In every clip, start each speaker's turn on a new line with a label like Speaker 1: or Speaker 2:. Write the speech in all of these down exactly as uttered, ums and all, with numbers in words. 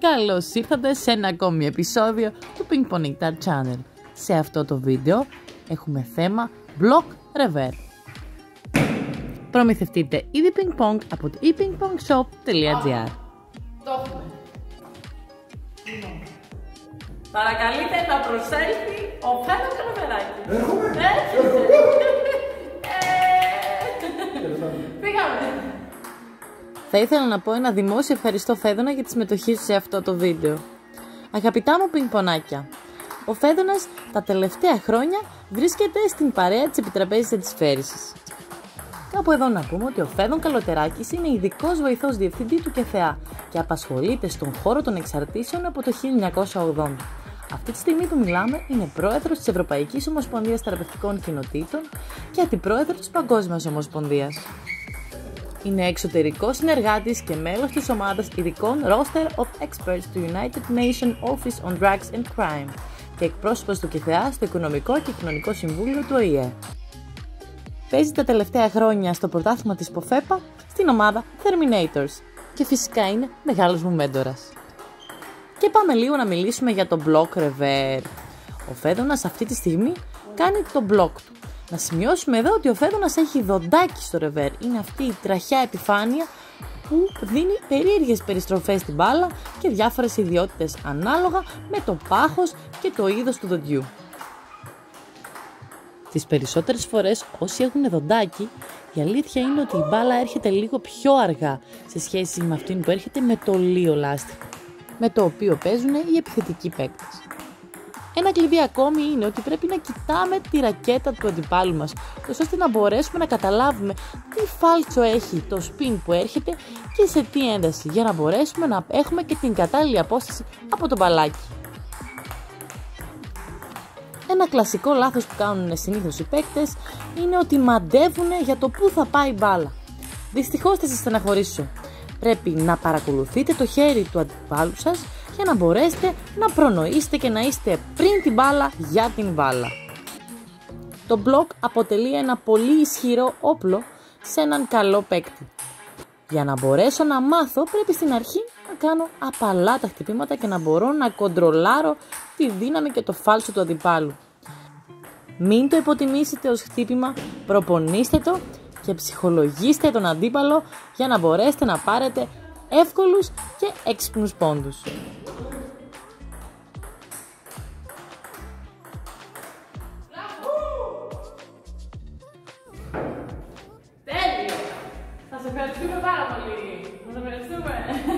Speaker 1: Καλώς ήρθατε σε ένα ακόμη επεισόδιο του Ping Pong Nectar Channel. Σε αυτό το βίντεο έχουμε θέμα Block Revers. Προμηθευτείτε ήδη Ping Pong από το e ping pong shop dot gr.
Speaker 2: Το έχουμε. Παρακαλείτε να προσέλθει ο Φέδων Καλαβεράκης.
Speaker 3: Έρχομαι.
Speaker 2: Πήγαμε.
Speaker 1: Θα ήθελα να πω ένα δημόσιο ευχαριστώ Φέδωνα για τη συμμετοχή σου σε αυτό το βίντεο. Αγαπητά μου πινκ-πονάκια, ο Φέδωνας τα τελευταία χρόνια βρίσκεται στην παρέα της επιτραπέζης αντισφαίρησης. Κάπου εδώ να πούμε ότι ο Φέδων Καλοτεράκης είναι ειδικός βοηθός διευθυντή του ΚΕΘΕΑ και απασχολείται στον χώρο των εξαρτήσεων από το χίλια εννιακόσια ογδόντα. Αυτή τη στιγμή που μιλάμε είναι πρόεδρος της Ευρωπαϊκής Ομοσπονδίας Θεραπευτικών Κοινοτήτων και αντιπρόεδρος της Παγκόσμιας Ομοσπονδίας. Είναι εξωτερικός συνεργάτης και μέλος της ομάδας ειδικών Roster of Experts του United Nations Office on Drugs and Crime και εκπρόσωπος του ΚΕΘΕΑ στο Οικονομικό και Κοινωνικό Συμβούλιο του Ο Η Ε. Παίζει τα τελευταία χρόνια στο πρωτάθλημα της ΠΟΦΕΠΑ στην ομάδα Terminators και φυσικά είναι μεγάλος μου μέντορας. Και πάμε λίγο να μιλήσουμε για το Block Revers. Ο Φέδωνας αυτή τη στιγμή κάνει το block του. Να σημειώσουμε εδώ ότι ο Φέδωνας έχει δοντάκι στο ρεβέρ. Είναι αυτή η τραχιά επιφάνεια που δίνει περίεργες περιστροφές στην μπάλα και διάφορες ιδιότητες ανάλογα με το πάχος και το είδος του δοντιού. Τις περισσότερες φορές όσοι έχουν δοντάκι, η αλήθεια είναι ότι η μπάλα έρχεται λίγο πιο αργά σε σχέση με αυτήν που έρχεται με το λίο λάστιχο, με το οποίο παίζουν οι επιθετικοί παίκτες. Ένα κλειδί ακόμη είναι ότι πρέπει να κοιτάμε τη ρακέτα του αντιπάλου μας, ώστε να μπορέσουμε να καταλάβουμε τι φάλτσο έχει το spin που έρχεται και σε τι ένταση, για να μπορέσουμε να έχουμε και την κατάλληλη απόσταση από το μπαλάκι. Ένα κλασικό λάθος που κάνουν συνήθως οι παίκτες είναι ότι μαντεύουν για το πού θα πάει η μπάλα. Δυστυχώς θα σας στεναχωρήσω. Πρέπει να παρακολουθείτε το χέρι του αντιπάλου σας για να μπορέσετε να προνοήσετε και να είστε πριν την μπάλα για την μπάλα. Το block αποτελεί ένα πολύ ισχυρό όπλο σε έναν καλό παίκτη. Για να μπορέσω να μάθω πρέπει στην αρχή να κάνω απαλά τα χτυπήματα και να μπορώ να κοντρολάρω τη δύναμη και το φάλσο του αντιπάλου. Μην το υποτιμήσετε ως χτύπημα, προπονήστε το και ψυχολογήστε τον αντίπαλο για να μπορέσετε να πάρετε εύκολους και έξυπνους πόντους.
Speaker 2: Τέλειο! Σας ευχαριστούμε πάρα πολύ. Σας ευχαριστούμε.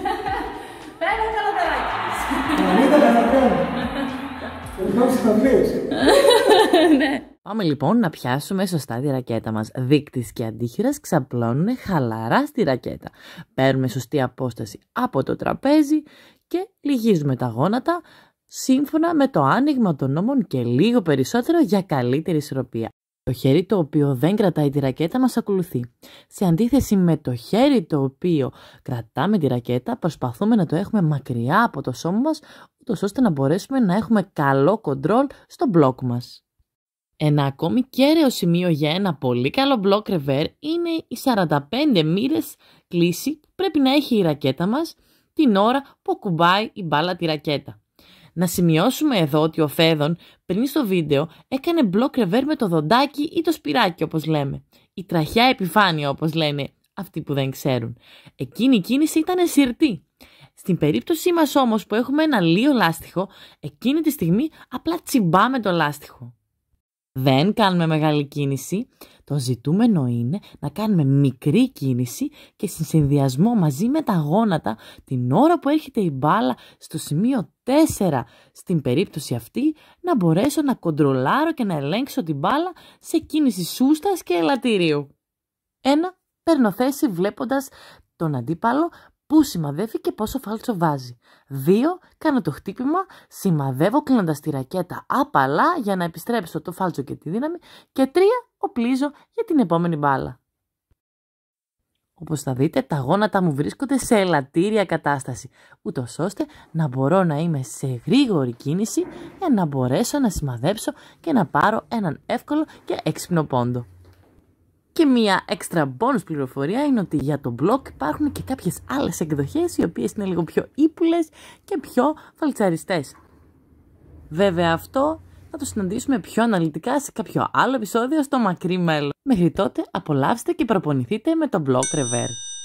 Speaker 2: Φέδων Καλαβεράκης.
Speaker 3: Να μην τα καταφέρω. Ευχαριστώ συναντήσεις.
Speaker 1: Ναι. Πάμε λοιπόν να πιάσουμε σωστά τη ρακέτα μας. Δείκτης και αντίχειρας ξαπλώνουν χαλαρά στη ρακέτα. Παίρνουμε σωστή απόσταση από το τραπέζι και λυγίζουμε τα γόνατα σύμφωνα με το άνοιγμα των ώμων και λίγο περισσότερο για καλύτερη ισορροπία. Το χέρι το οποίο δεν κρατάει τη ρακέτα μας ακολουθεί. Σε αντίθεση με το χέρι το οποίο κρατάμε τη ρακέτα, προσπαθούμε να το έχουμε μακριά από το σώμα μας, ούτως ώστε να μπορέσουμε να έχουμε καλό κοντρόλ στο μπλοκ μας. Ένα ακόμη κέραιο σημείο για ένα πολύ καλό block revers είναι οι σαράντα πέντε μοίρες κλίση που πρέπει να έχει η ρακέτα μας την ώρα που ακουμπάει η μπάλα τη ρακέτα. Να σημειώσουμε εδώ ότι ο Φέδων πριν στο βίντεο έκανε block revers με το δοντάκι ή το σπυράκι όπως λέμε. Η τραχιά επιφάνεια όπως λένε αυτοί που δεν ξέρουν. Εκείνη η κίνηση ήταν συρτή. Στην περίπτωσή μας όμως που έχουμε ένα λίο λάστιχο, εκείνη τη στιγμή απλά τσιμπάμε το λάστιχο. Δεν κάνουμε μεγάλη κίνηση, το ζητούμενο είναι να κάνουμε μικρή κίνηση και σε συνδυασμό μαζί με τα γόνατα την ώρα που έρχεται η μπάλα στο σημείο τέσσερα στην περίπτωση αυτή να μπορέσω να κοντρολάρω και να ελέγξω την μπάλα σε κίνηση σούστας και ελαττηρίου. Ένα, παίρνω θέση βλέποντας τον αντίπαλο που σημαδεύει και πόσο φάλτσο βάζει. Δύο, κάνω το χτύπημα, σημαδεύω κλείνοντας τη ρακέτα απαλά για να επιστρέψω το φάλτσο και τη δύναμη. Και τρία, οπλίζω για την επόμενη μπάλα. Όπως θα δείτε, τα γόνατα μου βρίσκονται σε ελαττήρια κατάσταση, ούτως ώστε να μπορώ να είμαι σε γρήγορη κίνηση για να μπορέσω να σημαδέψω και να πάρω έναν εύκολο και έξυπνο πόντο. Και μία extra bonus πληροφορία είναι ότι για το blog υπάρχουν και κάποιες άλλες εκδοχές οι οποίες είναι λίγο πιο ύπουλες και πιο φαλτσαριστές. Βέβαια αυτό θα το συναντήσουμε πιο αναλυτικά σε κάποιο άλλο επεισόδιο στο μακρύ μέλλον. Μέχρι τότε απολαύστε και προπονηθείτε με το blog Rever.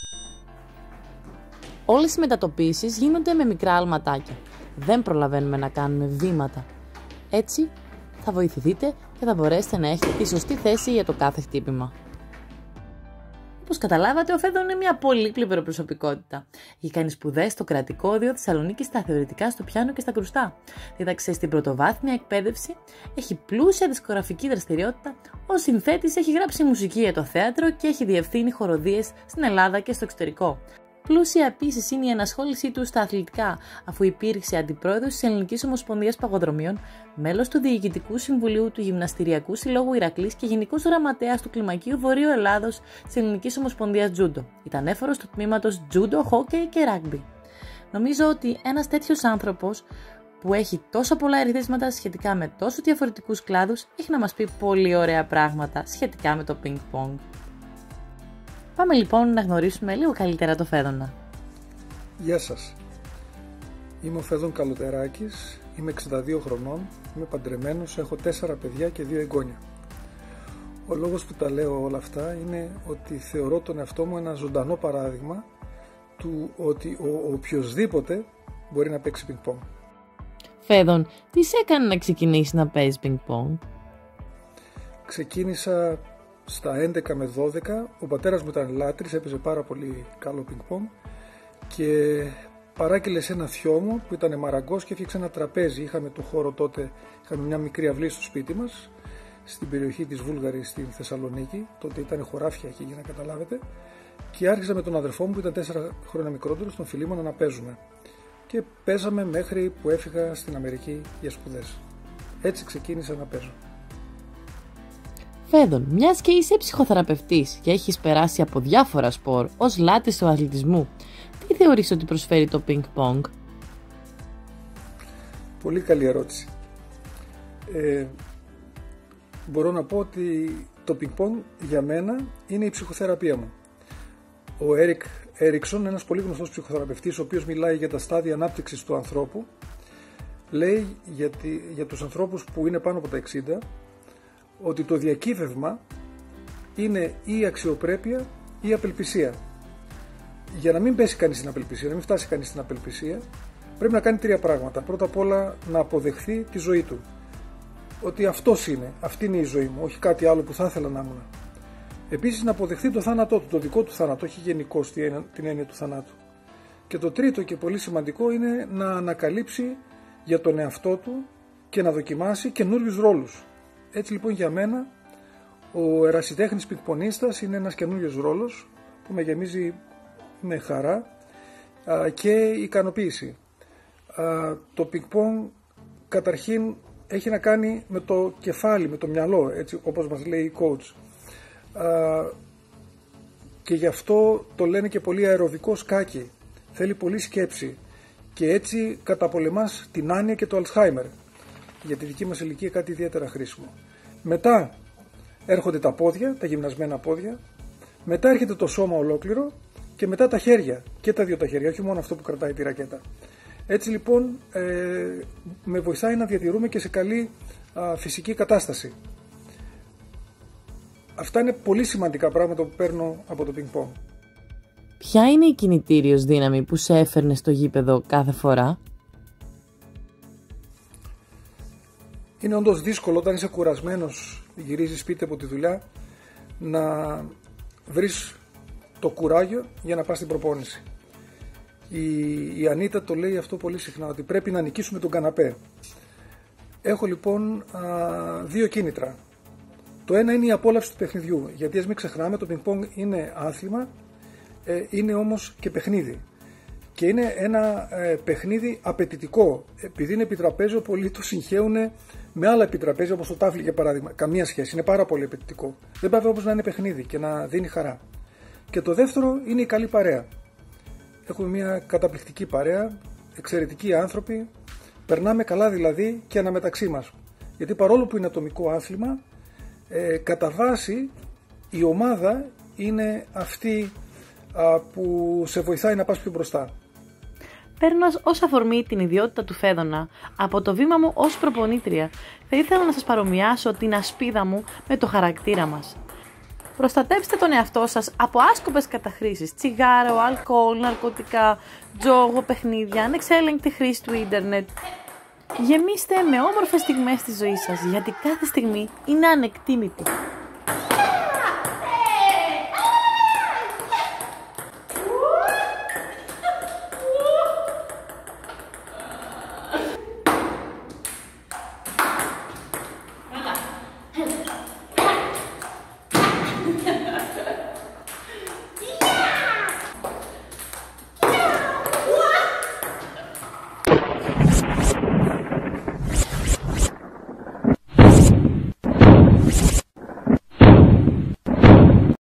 Speaker 1: Όλες οι μετατοπίσεις γίνονται με μικρά αλματάκια. Δεν προλαβαίνουμε να κάνουμε βήματα. Έτσι θα βοηθηθείτε και θα μπορέσετε να έχετε τη σωστή θέση για το κάθε χτύπημα. Όπως καταλάβατε, ο Φέδων είναι μια πολύ πλήβερο προσωπικότητα. Έχει κάνει σπουδές στο Κρατικό Οδείο Θεσσαλονίκης στα θεωρητικά, στο πιάνο και στα κρουστά. Δίδαξε στην πρωτοβάθμια εκπαίδευση, έχει πλούσια δισκογραφική δραστηριότητα, ως συνθέτης έχει γράψει μουσική για το θέατρο και έχει διευθύνει χοροδίες στην Ελλάδα και στο εξωτερικό. Πλούσια επίσης είναι η ενασχόλησή του στα αθλητικά, αφού υπήρξε αντιπρόεδρος της Ελληνικής Ομοσπονδίας Παγοδρομίων, μέλος του Διοικητικού Συμβουλίου του Γυμναστηριακού Συλλόγου Ηρακλής και γενικός γραμματέας του Κλιμακίου Βορείου Ελλάδος της Ελληνικής Ομοσπονδίας Τζούντο. Ήταν έφορος του τμήματος Τζούντο, Χόκεϊ και Ράγκμπι. Νομίζω ότι ένας τέτοιος άνθρωπος που έχει τόσο πολλά ερεθίσματα σχετικά με τόσο διαφορετικούς κλάδους έχει να μας πει πολύ ωραία πράγματα σχετικά με το ping pong. Πάμε λοιπόν να γνωρίσουμε λίγο καλύτερα το Φέδωνα.
Speaker 3: Γεια σας. Είμαι ο Φέδων Καλουτεράκης, είμαι εξήντα δύο χρονών, είμαι παντρεμένος, έχω τέσσερα παιδιά και δύο εγγόνια. Ο λόγος που τα λέω όλα αυτά είναι ότι θεωρώ τον εαυτό μου ένα ζωντανό παράδειγμα του ότι ο οποιοσδήποτε μπορεί να παίξει πινκ πονγκ.
Speaker 1: Φέδων, τι σε έκανε να ξεκινήσει να παίζεις πινκ πονγκ?
Speaker 3: Ξεκίνησα στα έντεκα με δώδεκα, ο πατέρας μου ήταν λάτρης, έπαιζε πάρα πολύ καλό πινκ πονγκ και παράγγειλε σε ένα θειό μου που ήταν μαραγκός και έφτιαξε ένα τραπέζι. Είχαμε το χώρο τότε, είχαμε μια μικρή αυλή στο σπίτι μας, στην περιοχή της Βούλγαρης στην Θεσσαλονίκη, τότε ήταν χωράφια εκεί για να καταλάβετε, και άρχισα με τον αδερφό μου που ήταν τέσσερα χρόνια μικρότερος, τον Φιλίμωνα, να παίζουμε. Και παίζαμε μέχρι που έφυγα στην Αμερική για σπουδές. Έτσι ξεκίνησα να παίζω.
Speaker 1: Φέδων, μιας και είσαι ψυχοθεραπευτής και έχεις περάσει από διάφορα σπορ ως λάτρης του αθλητισμού, τι θεωρείς ότι προσφέρει το πινκ πονγκ?
Speaker 3: Πολύ καλή ερώτηση. Ε, μπορώ να πω ότι το πινκ πονγκ για μένα είναι η ψυχοθεραπεία μου. Ο Έρικ Έριξον, ένας πολύ γνωστός ψυχοθεραπευτής, ο οποίος μιλάει για τα στάδια ανάπτυξης του ανθρώπου, λέει για, τη, για τους ανθρώπους που είναι πάνω από τα εξήντα, ότι το διακύβευμα είναι ή αξιοπρέπεια ή απελπισία. Για να μην πέσει κανείς στην απελπισία, να μην φτάσει κανείς στην απελπισία, πρέπει να κάνει τρία πράγματα. Πρώτα απ' όλα να αποδεχθεί τη ζωή του. Ότι αυτός είναι, αυτή είναι η ζωή μου, όχι κάτι άλλο που θα ήθελα να ήμουν. Επίσης να αποδεχθεί το θάνατό του, το δικό του θάνατο, όχι γενικώς την έννοια του θανάτου. Και το τρίτο και πολύ σημαντικό είναι να ανακαλύψει για τον εαυτό του και να δοκιμάσει καινούριους ρόλους. Έτσι λοιπόν για μένα ο ερασιτέχνης πινκπονίστας είναι ένας καινούριος ρόλος που με γεμίζει με χαρά α, και ικανοποίηση. Α, το πινκ-πονγκ καταρχήν έχει να κάνει με το κεφάλι, με το μυαλό, έτσι όπως μας λέει η coach. Α, και γι' αυτό το λένε και πολύ αεροβικό σκάκι. Θέλει πολύ σκέψη και έτσι καταπολεμάς την άνοια και το Αλτσχάιμερ. Για τη δική μας ηλικία κάτι ιδιαίτερα χρήσιμο. Μετά έρχονται τα πόδια, τα γυμνασμένα πόδια, μετά έρχεται το σώμα ολόκληρο και μετά τα χέρια, και τα δύο τα χέρια, όχι μόνο αυτό που κρατάει τη ρακέτα. Έτσι λοιπόν ε, με βοηθάει να διατηρούμε και σε καλή α, φυσική κατάσταση. Αυτά είναι πολύ σημαντικά πράγματα που παίρνω από το πινκ πονγκ.
Speaker 1: Ποια είναι η κινητήριος δύναμη που σε έφερνε στο γήπεδο κάθε φορά?
Speaker 3: Είναι όντως δύσκολο όταν είσαι κουρασμένος, γυρίζεις σπίτι από τη δουλειά, να βρεις το κουράγιο για να πας στην προπόνηση. Η, η Ανίτα το λέει αυτό πολύ συχνά, ότι πρέπει να νικήσουμε τον καναπέ. Έχω λοιπόν α, δύο κίνητρα. Το ένα είναι η απόλαυση του παιχνιδιού, γιατί ας μην ξεχνάμε, το πινκ-πονγκ είναι άθλημα, ε, είναι όμως και παιχνίδι. Και είναι ένα ε, παιχνίδι απαιτητικό. Επειδή είναι επιτραπέζιο, πολλοί το συγχαίουν με άλλα επιτραπέζια, όπως το τάφλι για παράδειγμα. Καμία σχέση, είναι πάρα πολύ απαιτητικό. Δεν πάει όμως να είναι παιχνίδι και να δίνει χαρά. Και το δεύτερο είναι η καλή παρέα. Έχουμε μια καταπληκτική παρέα, εξαιρετικοί άνθρωποι, περνάμε καλά δηλαδή και αναμεταξύ μας. Γιατί παρόλο που είναι ατομικό άθλημα, ε, κατά βάση η ομάδα είναι αυτή α, που σε βοηθάει να πας πιο μπροστά.
Speaker 1: Παίρνοντας ως αφορμή την ιδιότητα του Φέδωνα από το βήμα μου ως προπονήτρια, θα ήθελα να σας παρομοιάσω την ασπίδα μου με το χαρακτήρα μας. Προστατέψτε τον εαυτό σας από άσκοπες καταχρήσεις, τσιγάρο, αλκοόλ, ναρκωτικά, τζόγο, παιχνίδια, ανεξέλεγκτη χρήση του ίντερνετ. Γεμίστε με όμορφες στιγμές στη ζωή σας, γιατί κάθε στιγμή είναι ανεκτήμητη.